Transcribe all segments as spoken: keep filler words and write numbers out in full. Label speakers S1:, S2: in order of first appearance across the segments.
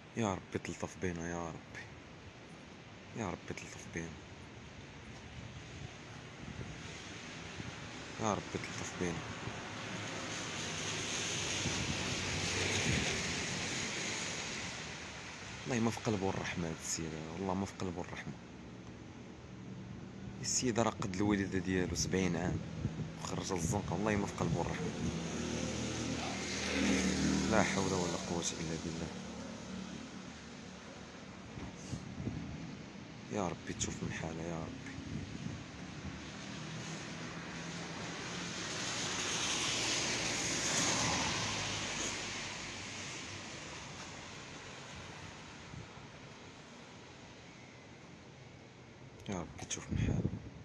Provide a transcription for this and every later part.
S1: يا ربي تلطف بينا، يا ربي يا ربي تلطف بينا، يا ربي تلطف بينا. والله ما في قلبه الرحمة هاد السيدة، والله ما في قلبه الرحمة. السيدة راه قد الوالدة ديالو سبعين عام وخرج للزنقة، والله ما في قلبه الرحمة. لا حول ولا قوة إلا بالله. يا ربي تشوف من حالة، يا ربي. يا ربي تشوف من حالة.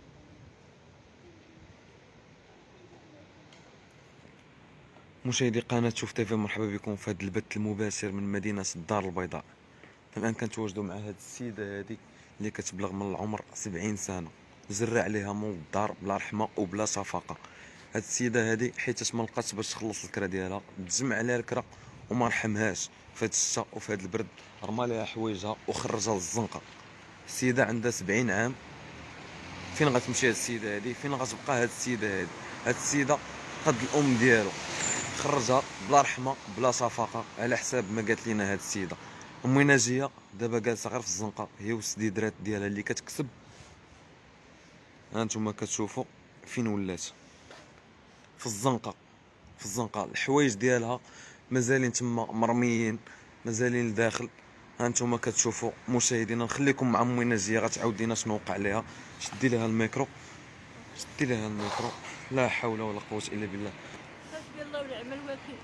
S1: مشاهدي قناة شوف تيفي، مرحبا بكم في هذا البث المباشر من مدينة الدار البيضاء. الآن كنتواجدوا مع هذه السيدة هذه اللي كتبلغ من العمر سبعين سنة، زرع عليها مو الدار بلا رحمة وبلا شفقة. هاد السيدة هذه حيتاش ما لقات باش تخلص الكرا ديالها، تجمع عليها الكرا وما رحمهاش في هاد الشتا وفي هاد البرد، رمى ليها حوايجها وخرجها للزنقة. السيدة عندها سبعين عام، فين غتمشي هاد السيدة هادي؟ فين غتبقى هاد السيدة هادي؟ هاد السيدة قد الأم ديالو، خرجها بلا رحمة بلا شفقة على حساب ما قالت لينا هاد السيدة. أمي ناجية دابا جالسة غير في الزنقة، هي والسديدرات ديالها اللي كتكسب. هانتوما كتشوفوا فين ولات، في الزنقة، في الزنقة. الحوايج ديالها مازالين تما مرميين، مازالين لداخل. هانتوما كتشوفوا مشاهدينا. نخليكم مع امي ناجية غتعاود لينا شنو وقع ليها. شدي ليها الميكرو، شدي ليها الميكرو. لا حول ولا قوة الا بالله.
S2: حسبي الله ونعم الوكيل.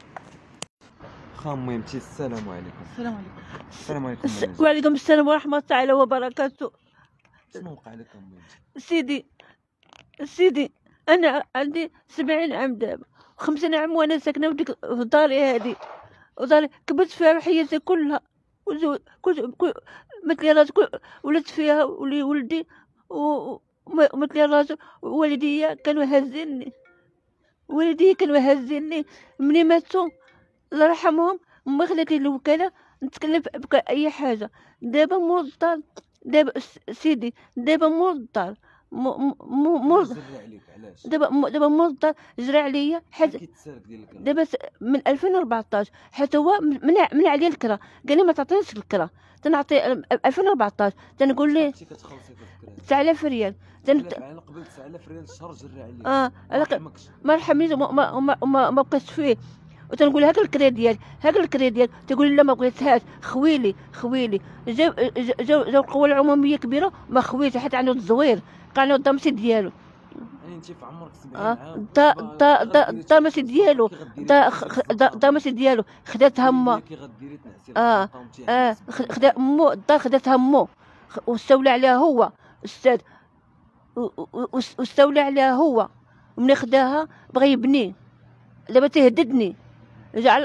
S1: خا ميمتي، السلام عليكم.
S2: السلام عليكم.
S1: السلام عليكم
S2: الس...
S1: ميمتي.
S2: وعليكم السلام ورحمة الله تعالى وبركاته.
S1: شنو وقع لك ميمتي؟
S2: سيدي سيدي أنا عندي سبعين عام دابا، خمسين عام وأنا ساكنة في داري هذه، وداري كبرت فيها حياتي كلها. وزو... كل... كل... مثلي راجل كل... ولدت فيها ولي ولدي و... ومثلي راجل والديا كانوا هازيني، والدي كانوا هازيني مني ماتوا الله يرحمهم. ما خلاتلي الوكاله نتكلم بأي حاجه. دابا مول الدار، دابا س- سيدي دابا مول الدار، مو مو مو
S1: زرع عليك علاش؟
S2: دابا مو- دابا مول الدار جرى عليا حيت
S1: كيتسالك ديال الكلام.
S2: دابا س- من ألفين وأربعطاش حتى هو منع منع عليا الكرا، قال لي ما تعطينيش الكرا. تنعطي ألفين وأربعطاش تنقول ليه
S1: شحال كتخلصي في الكرا؟
S2: تسعة آلاف ريال. تن...
S1: تسعة آلاف قبل تسعة آلاف ريال الشهر جرى عليك.
S2: اه
S1: ما
S2: انا
S1: رحمكش.
S2: ما رحمنيش وما ما ما, ما, ما بقيتش فيه. وتنقول هاك الكري ديالك، هاك الكري ديالك، تقول لا ما بغيتهاش. خويلي خويلي جاو جاو جاو القوى العموميه كبيره ما خويتش حتى عنده الزوير، كان عنده الضمسي ديالو.
S1: يعني انت في عمرك سبعين
S2: اه
S1: عام
S2: دا دا دا الضمسي ديالو، دا دا الضمسي ديالو خداتها ما.
S1: كي غديري تنعسي
S2: اه اه خدا مو الدار خداتها مو، واستولى عليها هو استاذ، واستولى عليها هو. ومن خداها بغى يبني، دابا تهددني. جعل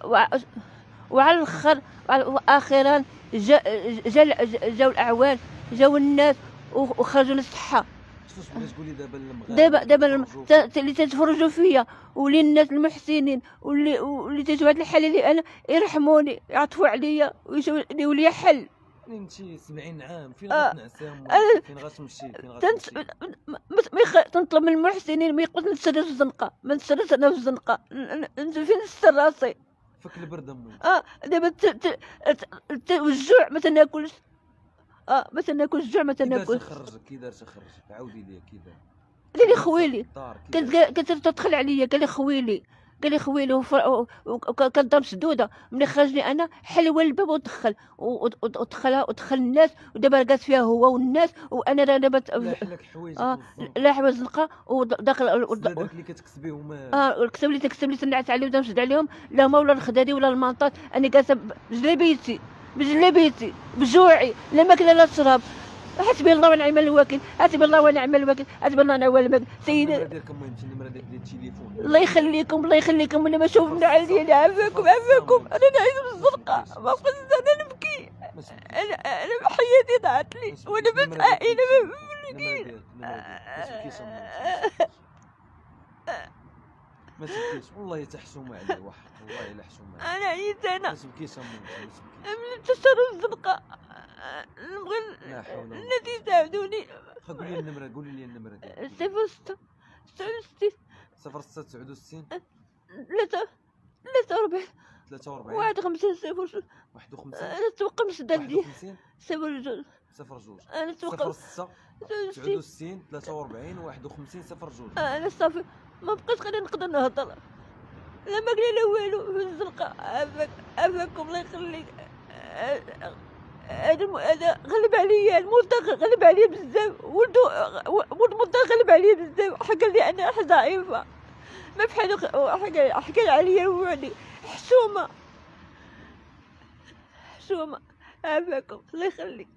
S2: وعلى الاخر اخيرا جا جا جاو الاعوان، جاو الناس وخرجوا للصحه.
S1: شنو بغيتي تقولي دابا للمغاربه؟
S2: دابا دابا اللي تتفرجوا فيا واللي الناس المحسنين واللي واللي تجوا هاد الحاله اللي انا يرحموني، يعطفوا عليا ويجيو لي حل.
S1: انت سبعين عام فين
S2: آه.
S1: غتنعسام؟
S2: أنا
S1: فين غتمشي؟ فين
S2: تنت...
S1: غتمشي؟
S2: ما ما يخ... تنطلب من المحسنين ما يقولش نتسرى في الزنقه، ما نتسرىش انا في الزنقه. ننزل فين نستر راسي.
S1: فك البرد امي.
S2: اه دابا ت... ت... ت... والجوع ما تناكلش. اه ما تناكلش الجوع ما
S1: كي دار
S2: تناكلش.
S1: تخرجك؟ كي دار تخرجك؟ عاودي لي كي دار.
S2: قال لي خويلي،
S1: كانت
S2: كانت تدخل عليا قال لي خويلي، قال لي خويلي وكانت دار مسدوده. ملي خرجني انا حل هو الباب ودخل ودخلها ودخل الناس، ودابا لقات فيها هو والناس. وانا راه دابا
S1: لاحلك حوايجك
S2: اه لا حوايج زنقه وداخل
S1: هذاك اللي كتكسبيهم.
S2: اه الكتاب اللي تكتب لي تنعس عليه ولا نشد عليهم، لا ما ولا الخدادي ولا المنطاد. انا جالسه بجلابيتي بجلابيتي بجوعي، لا ماكله لا شراب. حسبي الله ونعم الوكيل، حسبي الله ونعم الوكيل، حسبي الله ونعم الوكيل. سيدي
S1: النمره ديالك امي، يمشي النمره ديالك ديال التليفون.
S2: الله يخليكم الله يخليكم. انا ما شوف من عليا عافاكم عافاكم. انا نعيش في الزنقه ما بقيت انا نبكي. انا انا حياتي ضاعت لي وانا متعائله ما بولديش.
S1: ما تبكيش والله حتى حشومه عليه، وحق والله الا حشومه عليه.
S2: انا عييت انا.
S1: ما تبكيش امي، ما تبكيش.
S2: من تشرب الزنقة. نبغي
S1: لا حول ولا قوة.
S2: الناس يساعدوني.
S1: قولي لي النمرة، قولي لي النمرة ديالك.
S2: صفر ستة تسعة وستين
S1: صفر ستة تسعة وستين
S2: ثلاثة ثلاثة وأربعين
S1: ثلاثة وأربعين
S2: واحد وخمسين صفر.
S1: واحد وخمسين
S2: أنا توقع مش
S1: واحد
S2: دالدي
S1: وخمسين
S2: صفر جوج.
S1: صفر جوج.
S2: أنا توقع
S1: صفر ستة تسعة وستين ثلاثة وأربعين واحد وخمسين صفر جوج.
S2: أنا صافي ما بقيت غادي نقدر نهضر. لا ما قال لا والو في الزنقة. عافاك عافاكم الله يخليك. هذا هذا غلب عليا الموت، غلب عليا بزاف. ولدو ولد موت غلب عليا بزاف. حكى لي انا ضعيفه، ما بحال حكى حكى عليا وعدي حشومه حشومه. عافاكم الله يخليك.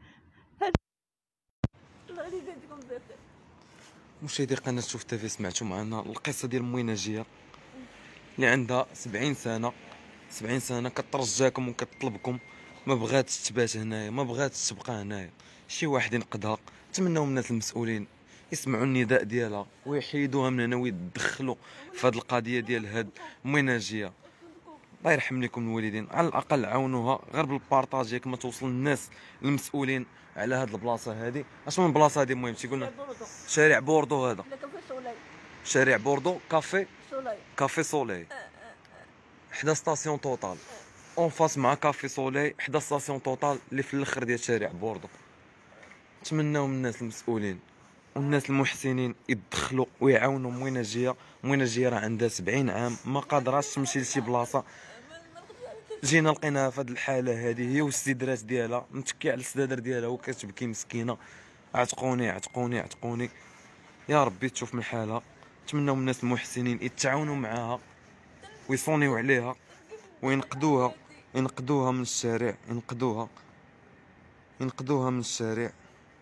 S2: الله يجازيكم بخير.
S1: مشاهدي قناة شوف تيفي، سمعتوا معنا القصة ديال مويناجية اللي عندها سبعين سنة. سبعين سنة كترجاكم وكتطلبكم، ما بغاتش تبات هنايا، ما بغاتش تبقى هنايا. شي واحد ينقذها. نتمناو من الناس المسؤولين يسمعوا النداء ديالها ويحيدوها من هنا ويدخلوا في هذه القضيه ديال هاد المناجيه. الله يرحم لكم الوالدين، على الاقل عاونوها غير بالبارطاج كما توصل الناس المسؤولين على هاد البلاصه هادي. اش من بلاصه هادي؟ المهم تيقول لنا شارع بوردو. هذا شارع بوردو كافي كافي سولاي، حدا ستاسيون توتال اون فاس مع كافي سولاي، حدا ستاسيون توتال اللي في الاخر ديال شارع بوردو. نتمناو من الناس المسؤولين والناس المحسنين يدخلوا ويعاونوا مويناجيه. مويناجيه راه عندها سبعين عام، ما قادراش تمشي لشي بلاصه. جينا لقيناها في هذه الحاله هذه، هي والسدرات ديالها متكيه على السدادر ديالها وكتبكي مسكينه. عتقوني عتقوني عتقوني. يا ربي تشوف من حالها. نتمناو من الناس المحسنين يتعاونوا معاها ويصونيو عليها وينقذوها، ينقذوها من الشارع، ينقذوها ينقذوها من الشارع.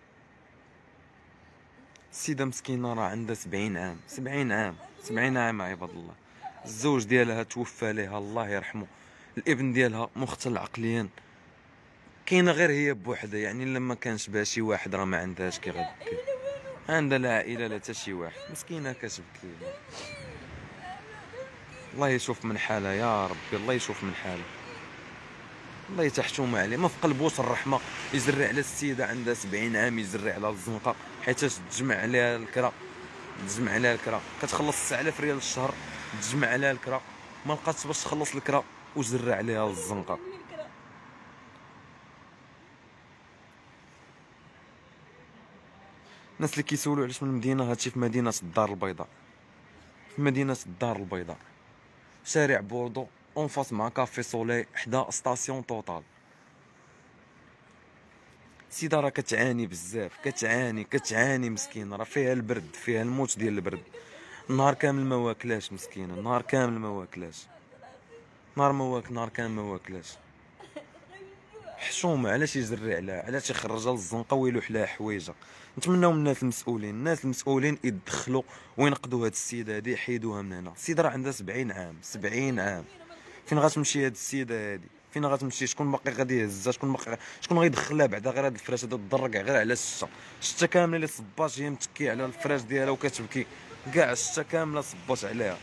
S1: السيده مسكينه راه عندها سبعين عام، سبعين عام سبعين عام عباد الله. الزوج ديالها توفى ليها الله يرحمه، الابن ديالها مختل عقليا. كاينه غير هي بوحدها، يعني لما كانش بها شي واحد راه ما عندهاش كي غتبكي. عندها لا عائله لا حتى شي واحد، مسكينه كتبكي. الله يشوف من حالها يا ربي، الله يشوف من حالها، الله يتحشوم عليه. ما في قلبوش الرحمه يزرع على السيده عندها سبعين عام، يزرع على الزنقه حيتاش تجمع عليها الكرا، تجمع عليها الكرا كتخلص تسعة آلاف ريال الشهر، تجمع عليها الكرا ما لقاتش باش تخلص الكرا وزرع عليها الزنقه. الناس اللي كيسولوا علاش من المدينه، هادشي في مدينه الدار البيضاء، في مدينه الدار البيضاء شارع بوردو اون فاس مع كافي سولاي حدا ستاسيون توتال. السيده راه كتعاني بزاف، كتعاني كتعاني مسكينه، راه فيها البرد، فيها الموت ديال البرد. نهار كامل ما واكلاش مسكينه، نهار كامل ما واكلاش، نهار ما واكل نهار كامل ما واكلاش. حشومه علاش يزرع عليها، علاش يخرجها للزنقه ويلوح لها حوايجها. نتمناو من الناس المسؤولين، الناس المسؤولين يدخلوا وينقذوا هاد السيده هادي، يحيدوها من هنا. السيده راه عندها سبعين عام، سبعين عام. فين غتمشي هاد السيده هادي؟ فين غتمشي؟ شكون باقي غادي يهزها؟ شكون باقي شكون غيدخلها بعدا؟ غير هاد الفراش هذا تضرق غير على الشتا، الشتا كامله اللي صباش هي متكيه على الفراش ديالها وكتبكي، كاع الشتا كامله صباش عليها.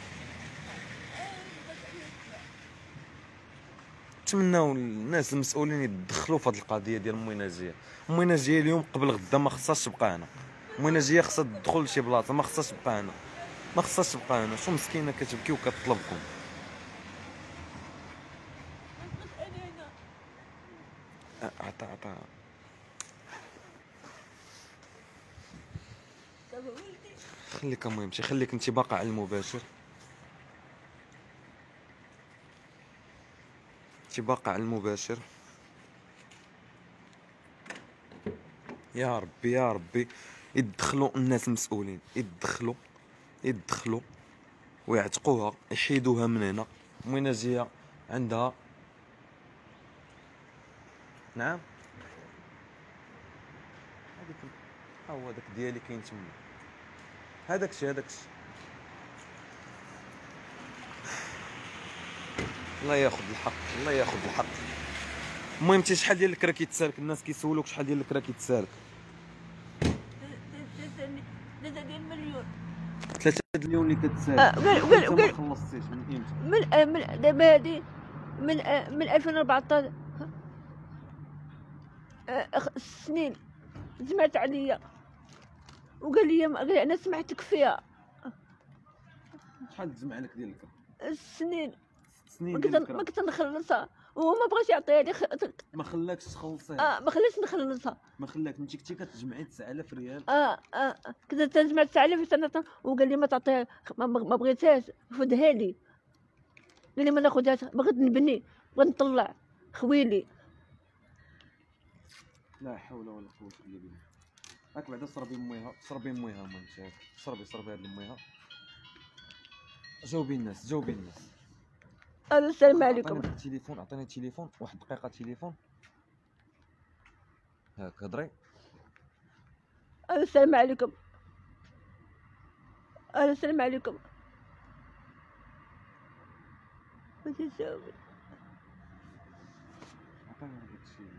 S1: نتمناو الناس المسؤولين يدخلوا في هذه القضيه ديال المويناجيه. المويناجيه اليوم قبل غدا ما خصهاش تبقى هنا، المويناجيه خصها تدخل لشي بلاصه، ما خصهاش تبقى هنا، ما خصهاش تبقى هنا. شو مسكينه كتبكي وكتطلبكم. عطا عطا خليك المهم شي خليك انت باقا على المباشر، انت باقا على المباشر. يا ربي يا ربي يدخلوا الناس المسؤولين، يدخلوا يدخلوا ويعتقوها، يحيدوها من هنا. مويناجيه عندها نعم هذيك ها هو داك ديالي كاين تما، هذاك الشيء هذاك الشيء. الله ياخذ الحق، الله ياخذ الحق. المهم انت شحال ديال الكرا كيتسالك؟ الناس كيسولوك شحال ديال الكرا كيتسالك؟
S2: ثلاثة ديال المليون.
S1: ثلاثة مليون اللي كتسالك.
S2: آه قال قال
S1: ما خلصتيش من امتى؟
S2: من من دابا هادي من من ألفين وأربعطاش سنين جمعت عليا وقال لي قال لي انا سمعتك فيها.
S1: شحال تجمع لك ديال الكرا؟
S2: السنين
S1: سنين
S2: ما
S1: ديال
S2: كنت
S1: الكرا.
S2: ما كنت نخلصها وهو ما بغاش يعطيها لي.
S1: ما خلاكش تخلصيها؟
S2: اه ما خلاش نخلصها.
S1: ما خلاك انت كنتي كتجمعي تسعة آلاف ريال؟
S2: اه اه كنت تجمع تسعة آلاف في سنه وقال لي ما تعطيها، ما, ما بغيتهاش خذها لي. قال لي ما ناخذهاش، بغيت نبني بغيت نطلع خويلي.
S1: لا حول ولا قوة الا بالله. هاك بعدا شربي ميها، شربي ميها ما انت شربي شربي هاد ميها. جاوبي الناس جاوبي الناس.
S2: الو السلام عليكم.
S1: عطيني التليفون عطيني التليفون واحد دقيقة تليفون. هاك هضري.
S2: الو السلام عليكم. الو السلام عليكم. ما تجاوبي.
S1: عطيني هذاك الشيء.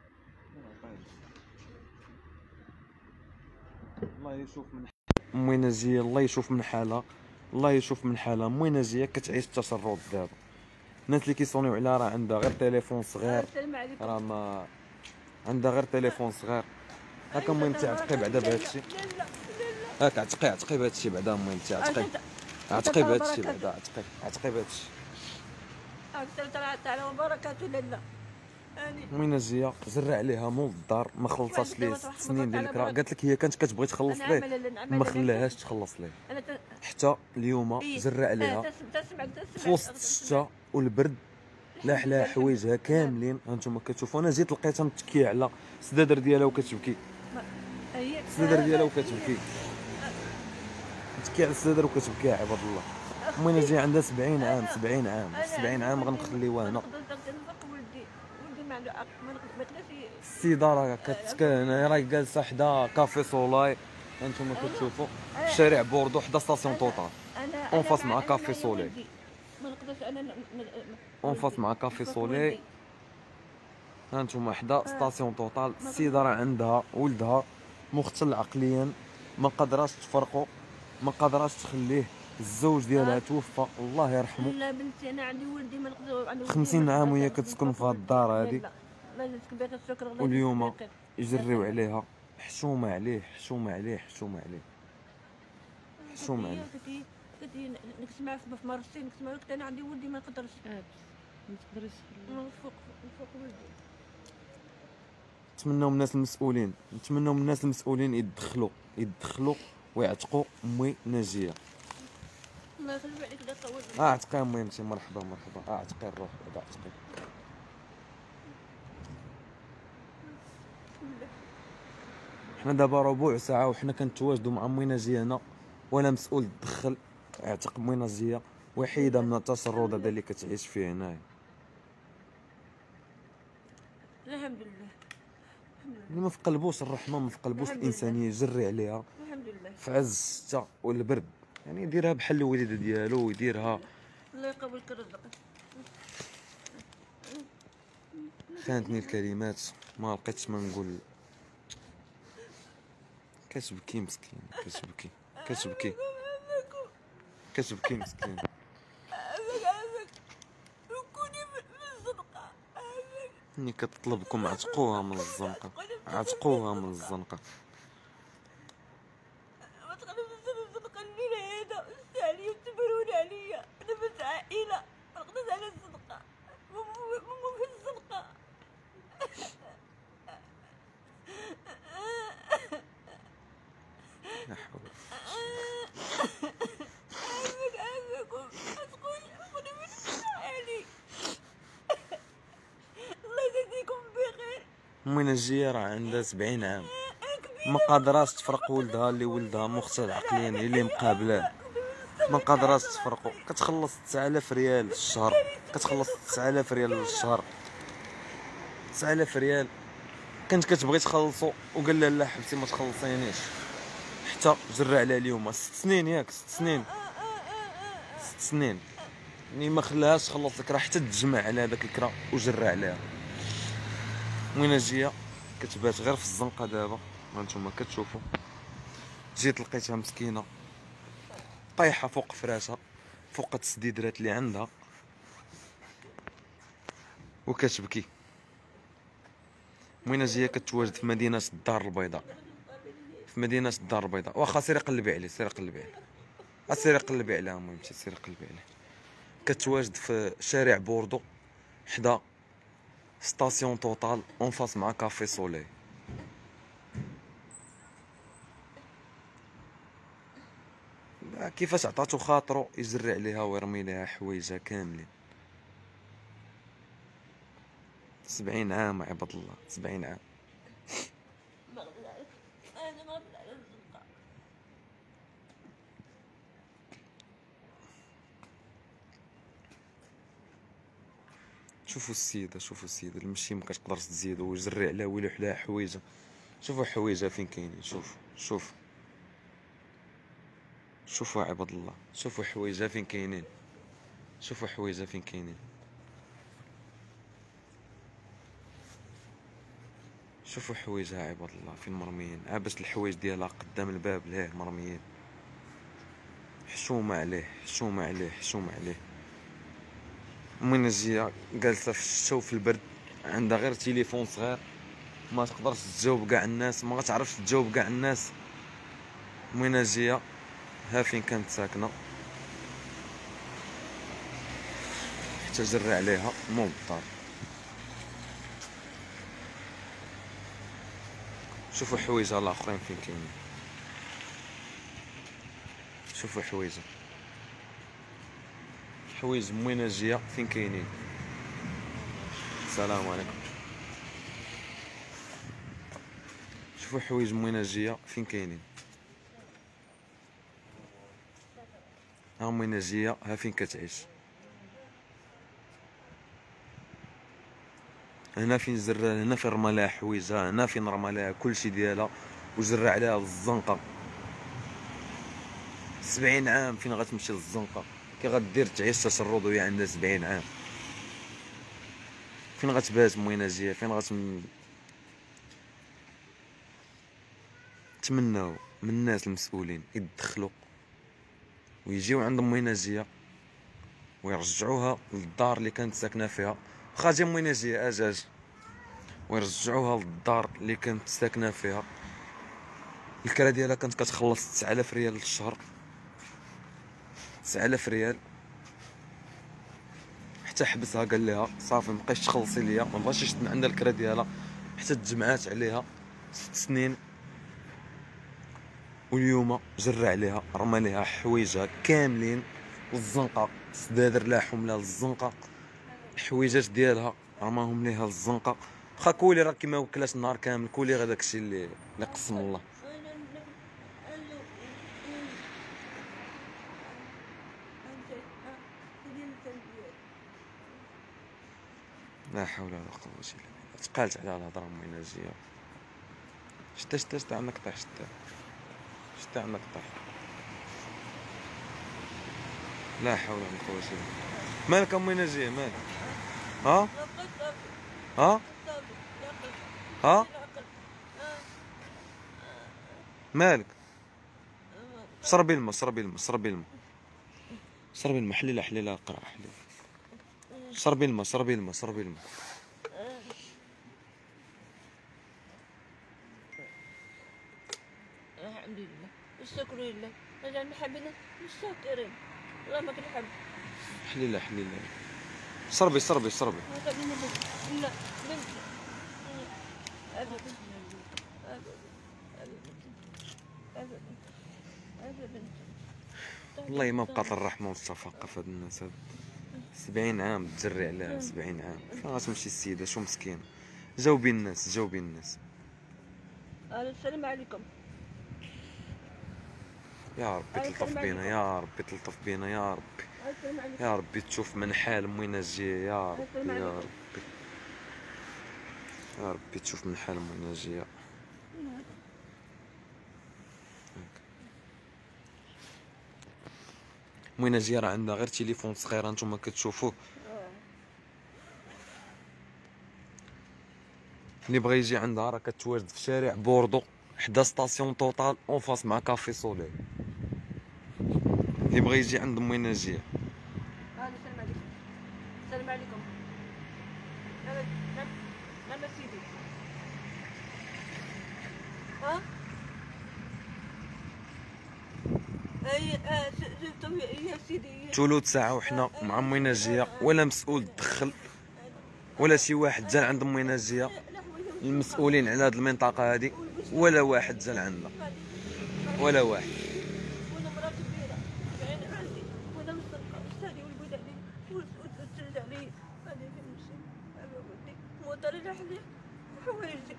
S1: الله يشوف من امي نازيه، الله يشوف من حالها، الله يشوف من حالها. امي نازيه كتعيش التشرد دابا. الناس اللي كيصونيو عليها راه عندها غير تليفون صغير،
S2: السلام عليكم.
S1: راه ما عندها غير تليفون صغير. هاكا المهم انت عتقي بعدا بهذا الشيء. هاك عتقي عتقي بهذا الشيء بعدا المهم انت عتقي عتقي بهذا الشيء بعدا عتقي عتقي بهذا الشيء.
S2: أكثر تعالى وبركاته لله.
S1: المهم نازيه زرع عليها مول الدار، ما خلصاش ليه ست سنين ديال الكرا. قالت لك هي كانت كتبغي تخلص ليه ما خلاهاش تخلص ليه حتى اليوم. زرع عليها في وسط الشتا والبرد، لاح لها حوايجها كاملين. هانتوما كتشوفوا انا جيت لقيتها متكيه على السدادر ديالها وكتبكي. السدادر ديالها وكتبكي، متكيه على السدادر وكتبكي عباد الله. المهم نازيه عندها سبعين عام سبعين عام سبعين عام غنخليوها هنا. السيده راه كتسكن راه جالسه حدا كافي سولاي. هانتوما كتشوفوا في شارع بوردو حدا ستاسيون توطال اون فاس مع كافي سولاي.
S2: ما نقدرش انا
S1: اون فاس مع كافي سولاي. هانتوما حدا ستاسيون توطال. السيده راه عندها ولدها مختل عقليا، ما قادراش تفرقو، ما قادراش تخليه. الزوج ديالها توفى الله يرحمه.
S2: لا بنتي انا عندي ولدي ما نقدر، عندي
S1: خمسين عام وهي كتسكن في هاد الدار هادي،
S2: الشكر.
S1: واليوم يجريو عليها. حشومه عليه حشومه عليه حشومه عليه حشومه عليه.
S2: كنتي نسمع في مرسين نسمع لك انا عندي ولدي ما نقدرش ما تقدريش نفوق نفوق ولدي.
S1: نتمناو من الناس المسؤولين نتمناو من الناس المسؤولين يدخلوا يدخلوا ويعتقوا امي ناجيه.
S2: الله يخلي عليك لا تطول.
S1: اه عتقي امي انت مرحبا مرحبا. اه عتقي الروح بعدا عتقي. حنا دابا ربع ساعه وحنا كنتواجدوا مع امي ناجيه هنا، ولا مسؤول تدخل اعتق امي ناجيه وحيده من التشرد هذا اللي كتعيش فيه هنايا.
S2: الحمد لله.
S1: اللي ما في قلبوش الرحمه، ما في قلبوش الانسانيه، جري عليها
S2: الحمد لله
S1: في عز الشتا والبرد. يعني يديرها بحال الوالده ديالو ويديرها.
S2: الله يقبلك رزقك.
S1: خانتني الكلمات ما لقيتش ما نقول. كتبكي مسكين كتبكي كتبكي كتبكي مسكين. ملي كتطلبكم عتقوها من الزنقه عتقوها من الزنقه.
S2: ما تخليش الصدقه الليله هذا عليا وتبرون عليا. انا بس عائله ما نقدرش على الصدقه. مو في الصدقه.
S1: لا حول.
S2: عافاك عافاكم تقول خذي من حالي. الله يجزيكم بخير.
S1: امي ناجيه راه عندها سبعين عام، ما قادراش تفرق ولدها اللي ولدها مختل عقليا اللي مقابلاه. ما قادراش تفرقوا. كتخلص تسعة آلاف ريال الشهر، كتخلص تسعة آلاف ريال الشهر. تسعة آلاف ريال كنت كتبغي تخلصو وقال لها لا حبسي ما تخلصينيش. حتى جرى عليها اليوم ست سنين ياك ست سنين ست سنين يعني ما خلاهاش تخلص الكرا حتى تجمع على هذاك الكرا وجرى عليها. وين جايه كتبات غير في الزنقه دابا. هانتوما كتشوفوا جيت لقيتها مسكينه طايحه فوق فراشها فوق التسديدرات اللي عندها وكتبكي. موين ناجية كتواجد في مدينة الدار البيضاء، في مدينة الدار البيضاء. واخا سيري قلبي عليه، سيري قلبي عليه، سيري قلبي عليها. المهم سيري قلبي عليه. كتواجد في شارع بوردو حدا ستاسيون توتال اون فاس مع كافي سولي. كيفاش عطاتو خاطرو يجري عليها ويرمي ليها حوايجها كاملين. سبعين عام عباد الله، سبعين عام. شوفوا السيدة، شوفوا السيدة المشي مكتقدرش تزيدو ويجري عليها ويلوح لها حوايجها. شوفوا حوايجها فين كاينين، شوف شوف شوفوا عباد الله، شوفوا حوايجها فين كاينين، شوفوا حوايجها فين كاينين. شوفوا حوايجها عباد الله فين مرميين. عابس الحوايج ديالها قدام الباب لهيه مرميين. حشومة عليه، حشومة عليه، حشومة عليه. موين ناجية جالسة في الشتا وفي البرد، عندها غير تليفون صغير، ما تقدرش تجاوب كاع الناس، ما غتعرفش تجاوب كاع الناس. موين ناجية ها فين كانت ساكنة، حتى جري عليها مو بالدار. شوفوا حوايجها الاخرين فين كاينين، شوفوا حوايجها، حوايج موين ناجية فين كاينين. السلام عليكم. شوفوا حوايج موين ناجية فين كاينين. ها موين ناجية ها فين كتعيش. هنا فين زرا، هنا فين رمى لها حوايجها، هنا فين رمى لها كلشي ديالها وجرى عليها الزنقة. سبعين عام فين غتمشي للزنقة؟ كي غدير تعيش تشرد وهي عندها سبعين عام؟ فين غتبات موين ناجية؟ فين غت نتمناو من الناس المسؤولين يتدخلوا ويجيو عند موين ناجية ويرجعوها للدار اللي كانت ساكنه فيها. واخا جا موين ناجية اجاج ويرجعوها للدار اللي كانت ساكنه فيها. الكرا ديالها كانت كتخلص تسعة آلاف ريال للشهر، تسعة آلاف ريال، حتى حبسها قال لها صافي مابقيتش تخلصي ليا، ما بغاش يشد من عندها الكرا ديالها حتى تجمعات عليها ست سنين. واليوم جرى عليها رمى ليها حوايجها كاملين والزنقه، سدادر لاحهم لها الزنقه، الحويجات ديالها رماهم ليها الزنقه. واخا كولي راه كيما وكلاش النهار كامل، كولي غير داكشي اللي اللي قسم الله. لا حول ولا قوة الا بالله. تقالت على الهضره موين ناجية. شتا شتا شتا عندك طيح، شتا شتا عندك طيح. لا حول ولا قوة الا بالله. مالك موين ناجية مالك؟ ها ها ها مالك؟ شربي الماء، شربي الماء، شربي الماء، شربي الماء، حليله حليله قرع حليله. شربي الماء، شربي الماء، شربي الماء.
S2: الحمد لله الشكر لله، انا محمدنا الشاكرين اللهم لك الحمد.
S1: حليله حليله، شربي شربي شربي.
S2: لا بنت ابدا ابدا ابدا.
S1: والله ما بقات الرحمه والشفقه في هاد الناس هاد. سبعين عام تجري عليها، سبعين عام فين غتمشي السيده؟ شو مسكينه. جاوبي الناس، جاوبي الناس.
S2: السلام عليكم.
S1: يا ربي تلطف بينا، يا ربي تلطف بينا، يا ربي يا ربي تشوف من حال موين ناجية، يا ربي يا ربي يا ربي تشوف من حال موين ناجية. موين ناجية راه عندها غير تليفون صغير هانتوما كتشوفوه. اللي بغى يجي عندها راه كتواجد في شارع بوردو حدا ستاسيون توتال اون فاس مع كافي سولي. اللي بغى يجي عند موين ناجية.
S2: السلام عليكم. السلام عليكم. لا لا لا سيدي. ها اي آه، س- جبتهم يا يا سيدي.
S1: ثلث ساعه وحنا مع امي ناجيه، ولا مسؤول دخل ولا شي واحد جا عند امي ناجيه، المسؤولين على هذه المنطقه هذه ولا واحد جا عندنا، ولا واحد.
S2: وانا مرا كبيره يعني عندي، وانا مسرقه وسالي والبلادي وتسد علي. غادي نمشي على ودي موطر رحلي وحوايجي.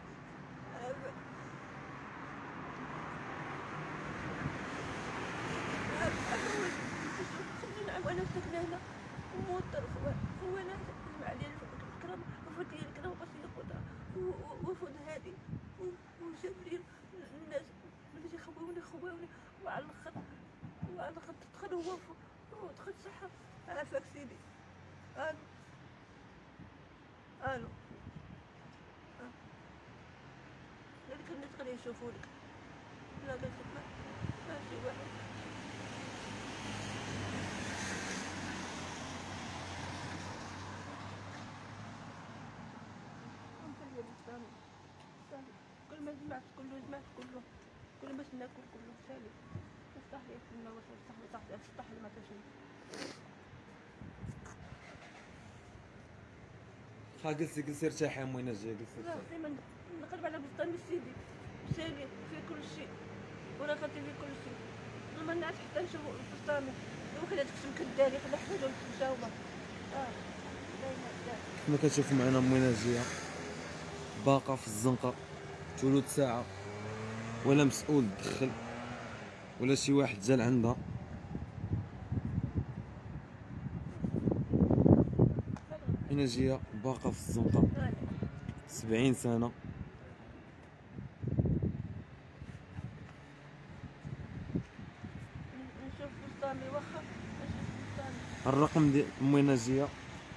S2: خمسين عام وانا ساكنه هنا وموطر وانا مع علي الكرام وفوت لي الكرام باش ياخذها وفوت هادي وجاب لي الناس باش يخووني خووني وعلى الاخر وعلى الاخر تدخل هو ودخل صحة. عافاك سيدي. الو الو قالك الناس غادي يشوفونك. لا قالت لك ماشي واحد. كل ما سمعت كله سمعت كله، كل ما ناكل كله سالي. افتح لي السنة وافتح لي تحت افتح لي ما تشوف.
S1: خا جلسي جلسي ارتاحي يا امي ناجيه، جلسي
S2: لا
S1: ارتاحي.
S2: ديما نقلب على بستان سيدي سالي فيه كل شيء وانا خدت فيه كل شيء. انا ما نعرفش حتى نشوف بستاني وخلي هذاك الشيء مكداري خلي حاجه مجاوبه. اه دايما
S1: كما كتشوفوا معنا امي ناجيه باقا في الزنقه ثلث ساعه، ولا مسؤول دخل ولا شي واحد جا عندها. ناجيه باقا في الزنقه سبعين سنه.
S2: نشوف بستاني واخا نشوف بستاني.
S1: الرقم ديال امي ناجيه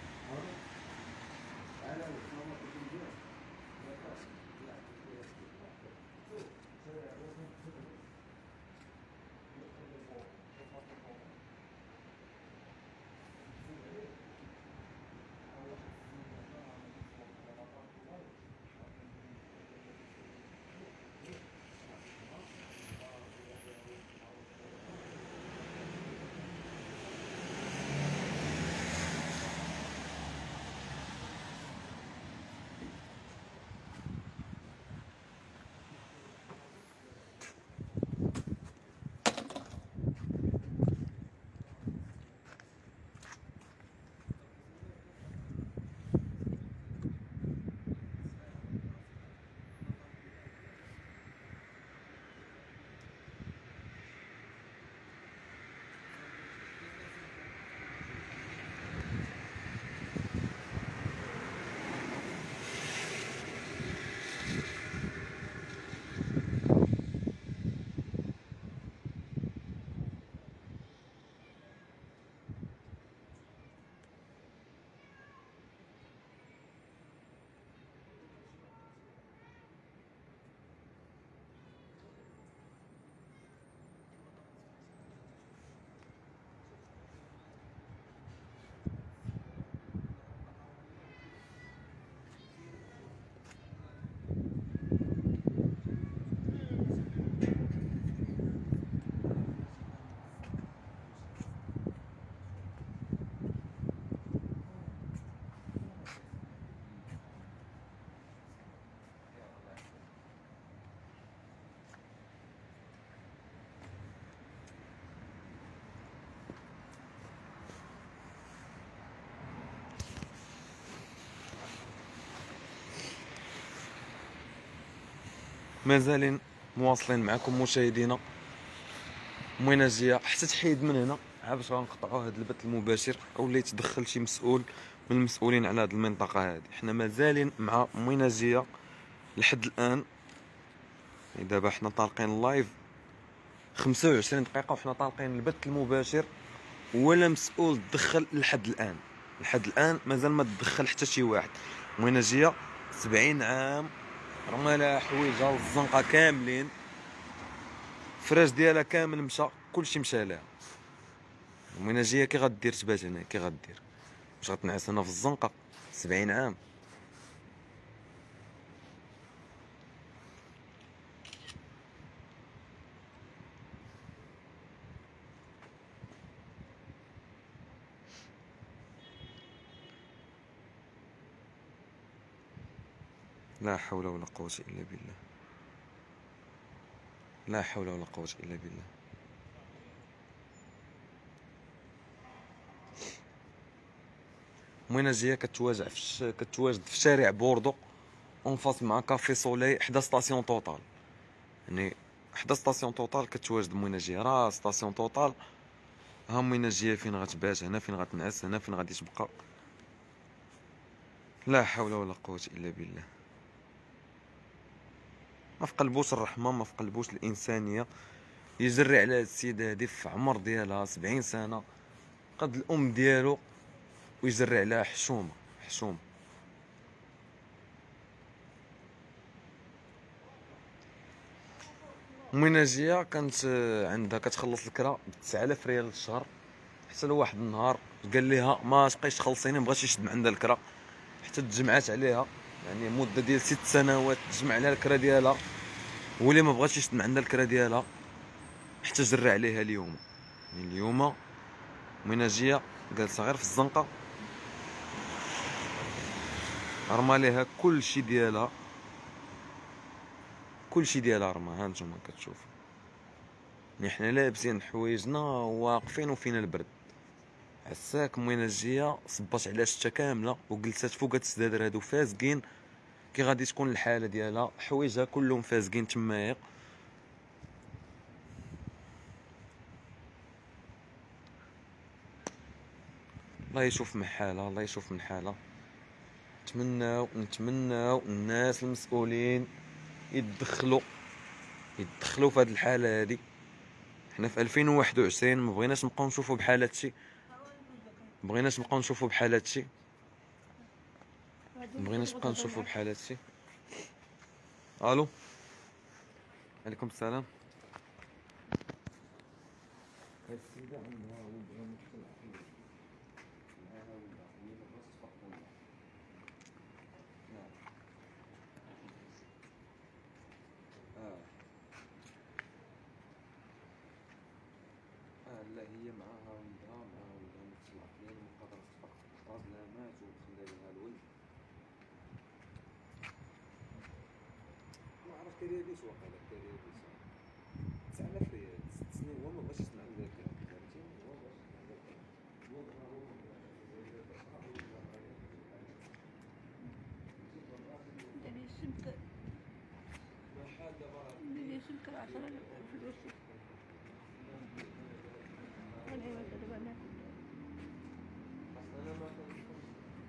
S1: مازالين مواصلين معكم مشاهدينا. امي ناجيه حتى تحيد من هنا عا باش غنقطعوا هذا البث المباشر او اللي يتدخل شي مسؤول من المسؤولين على هذه المنطقه هذه. حنا مازالين مع امي ناجيه لحد الان. دابا حنا طالقين اللايف خمسة وعشرين دقيقه وحنا طالقين البث المباشر، ولا مسؤول تدخل لحد الان. لحد الان مازال ما تدخل حتى شي واحد. امي ناجيه سبعين عام رمى لها حويجها والزنقه كاملين، الفراش ديالها كامل مشى، كلشي مشى لها. امي ناجيه كي غدير تبات هنا؟ كي غدير؟ واش غتنعس هنا في الزنقه؟ سبعين عام. لا حول ولا قوة إلا بالله. لا حول ولا قوة إلا بالله. مناجية كتواجع في الش... كتواجد في شارع بوردو اون فاس مع كافي سولي حدا ستاسيون توتال. يعني حدا ستاسيون توتال كتواجد مناجية، راه ستاسيون توتال ها مناجية فين غتبات، هنا فين غتنعس، هنا فين غادي تبقى. لا حول ولا قوة إلا بالله. ما في قلبوش الرحمة، ما في قلبوش الإنسانية. يجري على هاد السيدة هادي في عمر ديالها سبعين سنة قد الأم ديالو، ويجري عليها حشومة حشومة. مناجية كانت عندها كتخلص الكرا ب تسعة آلاف ريال للشهر، حتى لواحد النهار قال ليها ما تبقايش تخلصيني، مبغاش يشد من عندها الكرا، حتى تجمعات عليها يعني مدة ديال ست سنوات تجمع عليها الكرا ديالها، ولي ما بغاش يشد من عندها الكرا ديالها حتى جرى عليها اليوم. يعني اليوم مناجية جالسة غير في الزنقة، رمى ليها كلشي ديالها، كلشي ديالها رمى. ها نتوما كتشوفوا، يعني حنا لابسين حوايجنا واقفين وفينا البرد. عساك مناجية صبات على شتا كاملة وجلسات فوق هاد السدادر هادو فازقين، كي غادي تكون الحالة ديالها حوايجها كلهم فازقين تمايا. الله يشوف من حالها، الله يشوف من حالها. نتمناو نتمناو الناس المسؤولين يتدخلوا يتدخلوا في هاد الحالة هادي. حنا في ألفين وواحد وعشرين ما بغيناش نبقاو نشوفوا بحال هادشي، ما بغيناش نبقاو نشوفوا بحال هادشي، ما بغيناش نبقاو نشوفوا بحال هادشي. الو، عليكم السلام. هاد السيدة عندها ولدها مشكل عقلي، معاها ولدها هي ما بغاتش تفرق ولدها. نعم. اه اه لا هي معاها ولدها، معاها ولدها مشكل عقلي ما قادرش تفرق، راجلها مات وخلى لها الولد. ما عرفت كريديس واقيلا كريديس تسعة آلاف ريال ست سنين هو ما بغاش يسمع عندها الكلام، فهمتيني؟ هو ما بغاش يسمع عندها الكلام. هو هو
S2: ديري السمكة،
S1: حال دابا
S2: ديري السمكة عشرة فلوس. أنا أيوا دابا أنا
S1: انا ما كنشوفش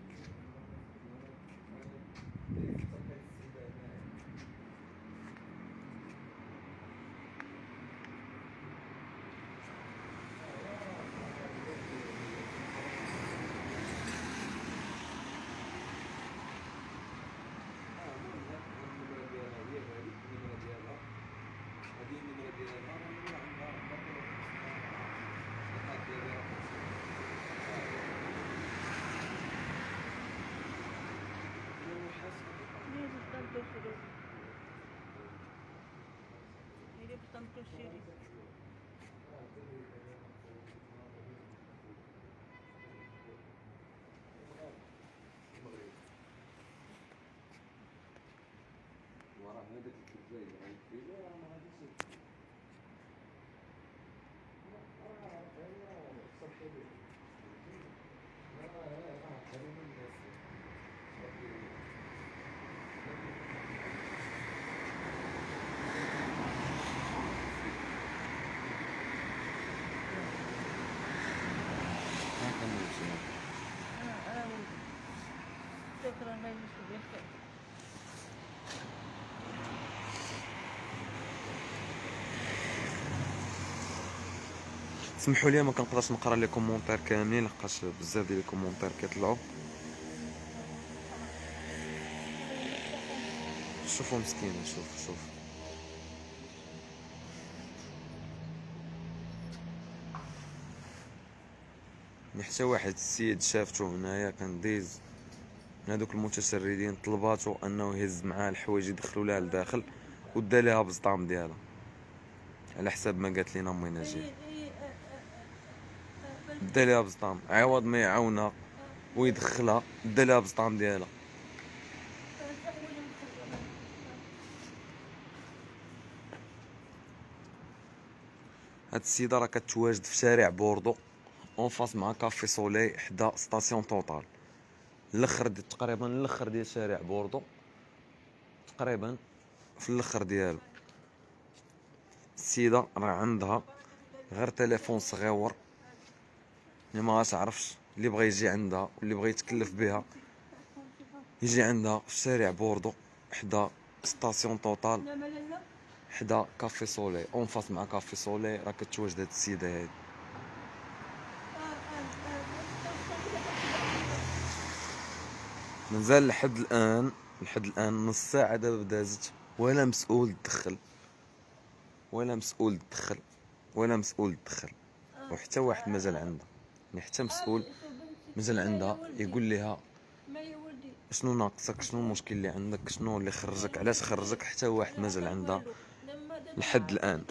S2: ليه بطنط الفلوس، ليه بطنط الشيري.
S1: وراه هذاك الكرزاي اللي غيدير راه ما غاديش
S2: شكرا الله يجزيك بخير.
S1: سمحوا لي ما كنقدرش نقرا لي كومونتير كاملين لحقاش بزاف ديال الكومونتير كيطلعوا. شوفوا مسكينه، شوف شوف حتى واحد السيد شافتو هنايا كان دايز من هذوك المتشردين، طلباتو انه يهز معاه الحوايج يدخلوا لها لداخل ودا ليها بالزطام ديالها على حساب ما قالت لينا امي نجيه. دا ليها بالزطام عوض ما يعاونها ويدخلها، دا ليها بالزطام ديالها. هاد السيده راه كتواجد في شارع بوردو اون فاس مع كافي سولي حدا ستاسيون توتال، الاخر دي تقريبا الاخر ديال شارع بوردو، تقريبا في الاخر ديالو. السيده راه عندها غير تليفون صغيور اللي ما تعرفش، اللي بغى يجي عندها واللي بغى يتكلف بها يجي عندها في شارع بوردو حدا ستاسيون توتال حدا كافي سولي اون فاس مع كافي سولي. راه كتواجد هاد السيده هادي. مازال لحد الان لحد الان نص ساعه دابا دازت ولا مسؤول دخل، ولا مسؤول دخل، ولا مسؤول دخل، وحتى واحد مازال عندها، يعني حتى مسؤول مازال عندها يقول لها شنو ناقصك، شنو المشكل اللي عندك، شنو اللي خرجك، علاش خرجك، حتى واحد مازال عندها لحد الان.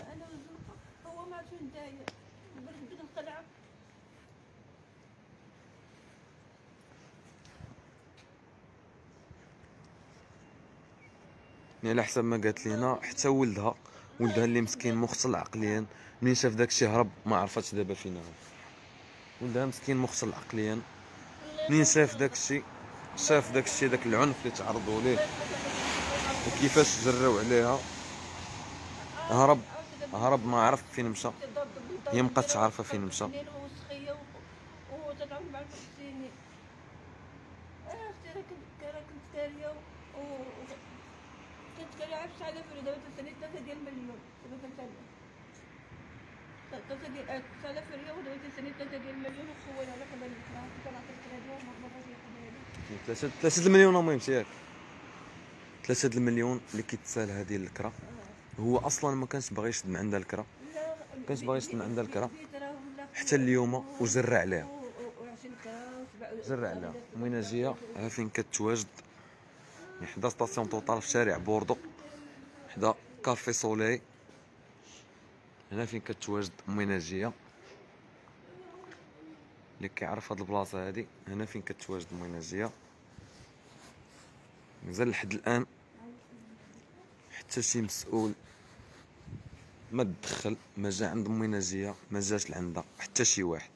S1: يعني على حسب ما قالت لينا حتى ولدها ولدها اللي مسكين مختل عقليا منين شاف داكشي هرب، ما عرفتش دابا فين هو. ولدها مسكين مختل عقليا منين شاف داكشي، شاف داكشي داك العنف اللي تعرضوا ليه وكيفاش جراو عليها، هرب هرب ما عرف فين مشى، هي مابقاتش عارفه فين مشى.
S2: كنت كنلعب شحال فري دابا تسالي ثلاثة ديال المليون، دابا كنسالي ثلاثة ديال شحال فري ودابا تسالي ثلاثة ديال المليون وخوينا على قبل الكرا كنعطي الكرا وما بغاش ياخذ
S1: ثلاثة ثلاثة المليون المهم ياك ثلاثة المليون اللي كيتسال هذه الكرا. هو اصلا ما كانش باغي يشد من عندها الكرا، ما كانش باغي يشد من عندها الكرا حتى اليوم وزرع عليها، زرع عليها. المناجيه ها فين كتواجد، حدا ستاسيون توتال في شارع بوردو حدا كافي سولي، هنا فين كتواجد المناجيه. اللي كيعرف هاد البلاصه هادي هنا فين كتواجد المناجيه. مازال لحد الان حتى شي مسؤول ما تدخل، ما جا عند المناجيه، ما جاش لعندها حتى شي واحد.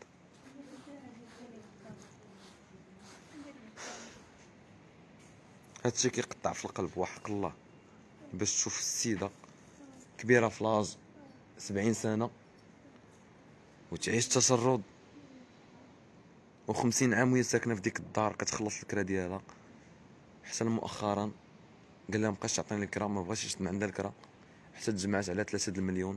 S1: هادشي كيقطع في القلب وحق الله، باش تشوف السيده كبيره في لاج سبعين سنه وتعيش تشرد، وخمسين عام وهي ساكنه في ديك الدار كتخلص الكرا ديالها. حتى مؤخرا قال لها مابقاش تعطيني الكرا، ما بغاش يشد من عندها الكرا حتى تجمعات على ثلاثة المليون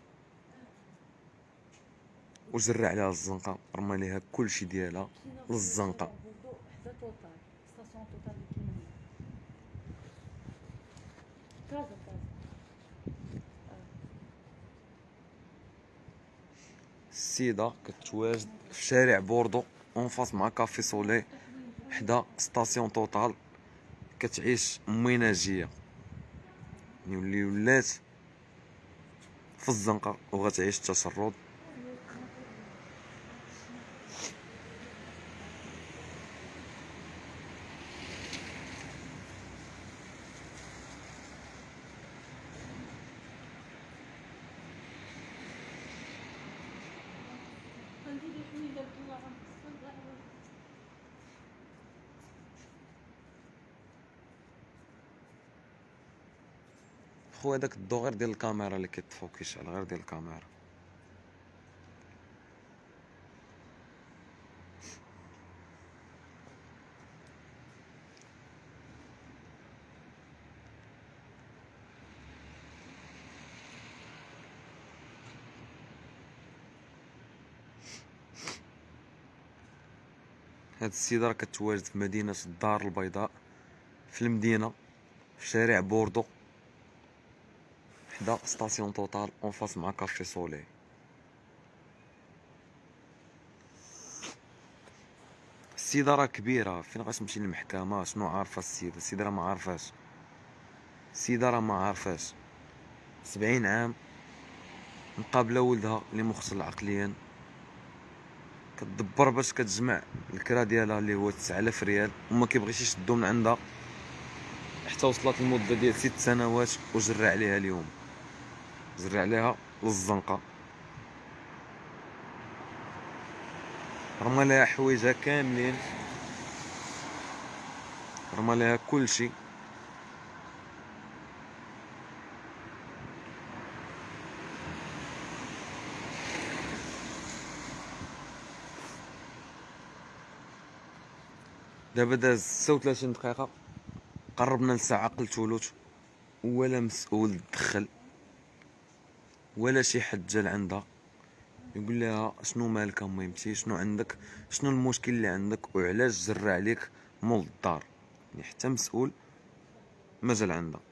S1: وزرع عليها الزنقه، رمى ليها كلشي ديالها للزنقه. السيده كتواجد في شارع بوردو اون فاس مع كافي سولي حدا ستاسيون توتال، كتعيش مناجيه يعني اللي ولات في الزنقه وغتعيش التشرد. خويا داك الضو غير ديال الكاميرا اللي كيطفو كيشعل، غير ديال الكاميرا. هاد السيده راه كتواجد في مدينه الدار البيضاء في المدينه في شارع بوردو حدا ستاسيون توتال اون فاس مع كافي سولي. السيده راه كبيره، فين غتمشي للمحكمه؟ شنو عارفه السيده؟ السيده راه ما عارفاش، السيده راه ما عارفاش. سبعين عام مقابله ولدها اللي مختل عقليا، كتدبر باش كتجمع الكرا ديالها اللي هو تسعة آلاف ريال وما كيبغيش يشدو من عندها حتى وصلت المده ديال ست سنوات وجرى عليها اليوم، جرى عليها للزنقه. رمى لها حوايجها كاملين، رمى لها كلشي. دابا داز ستة وثلاثين دقيقة، قربنا لساعة قلتولوت، ولا مسؤول دخل ولا شي حد جا لعندها يقول لها شنو مالك ميمتي، شنو عندك، شنو المشكل اللي عندك، وعلاش جرى عليك مول الدار. يعني حتى مسؤول ما جا لعندها.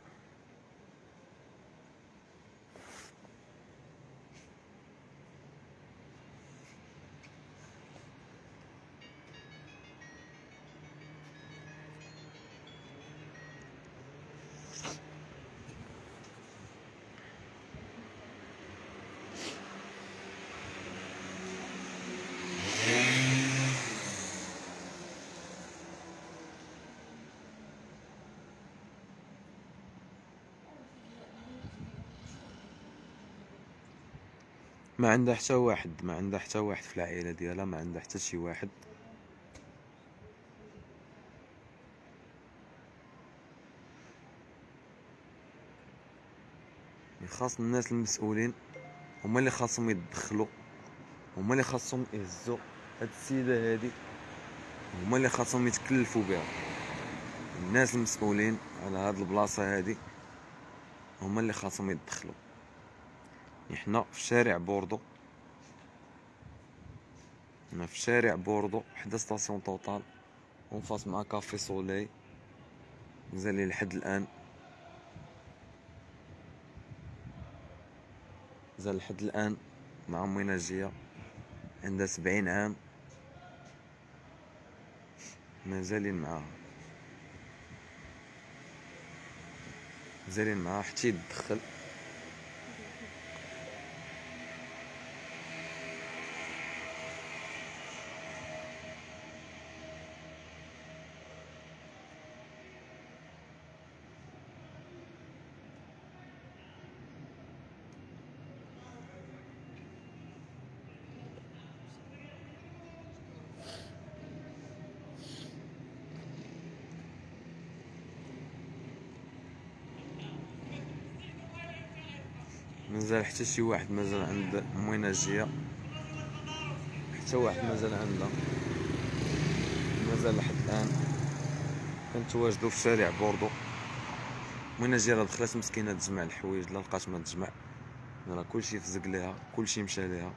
S1: ما عندها حتى واحد، ما عندها حتى واحد في العائله ديالها، ما عندها حتى شي واحد. خاص الناس المسؤولين هما اللي خاصهم يتدخلوا، هما اللي خاصهم يهزوا هاد السيده هادي، هما اللي خاصهم يتكلفوا بها. الناس المسؤولين على هاد البلاصه هادي هما اللي خاصهم يتدخلوا. احنا في شارع بوردو، انا في شارع بوردو حدا ستاسيون توتال، ونفاس مع كافي سولي. مازال لحد الان مازال لحد الان مع امي ناجيه، عندها سبعين عام، مازالين معاها، مازالين معاها حتى يتدخل. مازال حتى شي واحد مازال عند امي ناجيه، حتى واحد مازال عندها، مازال لحد الان كنتواجدو في شارع بوردو. امي ناجيه راه دخلات مسكينه تجمع الحوايج، لا لقات ما تجمع، راه كلشي فزق ليها، كلشي مشى ليها.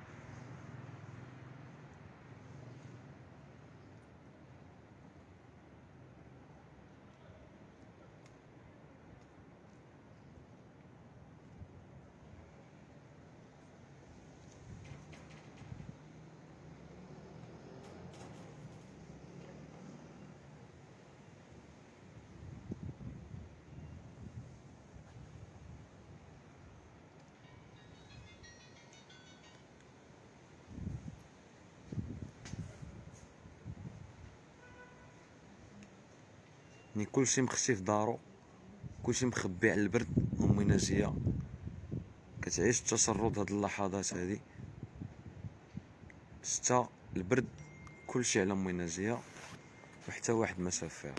S1: يعني كلشي مخشي في دارو، كلشي مخبي على البرد. امي ناجيه كتعيش التشرد هاد اللحظات هادي، شتا البرد كلشي على امي ناجيه، وحتى واحد ما شاف فيها.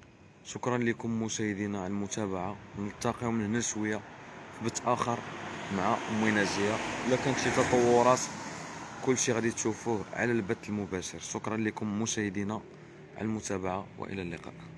S1: شكرا لكم مشاهدينا على المتابعه، نلتقيو من هنا شويه في بث اخر مع امي ناجيه. الا كانت شي تطورات كلشي غادي تشوفوه على البث المباشر. شكرا لكم مشاهدينا على المتابعه والى اللقاء.